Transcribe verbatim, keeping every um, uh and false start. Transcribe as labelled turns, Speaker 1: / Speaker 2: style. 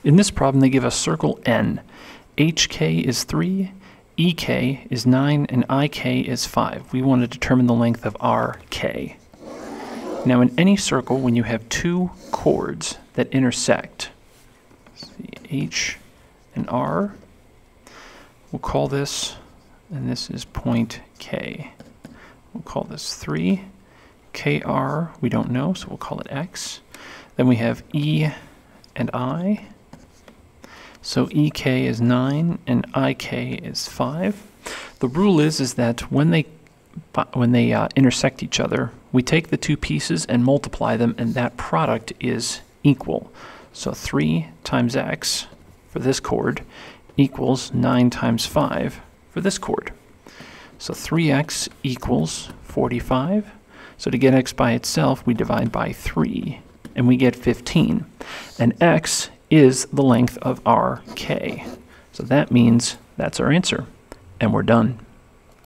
Speaker 1: In this problem, they give us circle N. H K is three, E K is nine, and I K is five. We want to determine the length of R K. Now, in any circle, when you have two chords that intersect, let's see, H and R, we'll call this, and this is point K. We'll call this three. K R, we don't know, so we'll call it X. Then we have E and I. So E K is nine and I K is five. The rule is is that when they when they uh, intersect each other, we take the two pieces and multiply them, and that product is equal. So three times X for this chord equals nine times five for this chord. So three X equals forty-five. So to get X by itself, we divide by three, and we get fifteen. And X is the length of R K. So that means that's our answer, and we're done.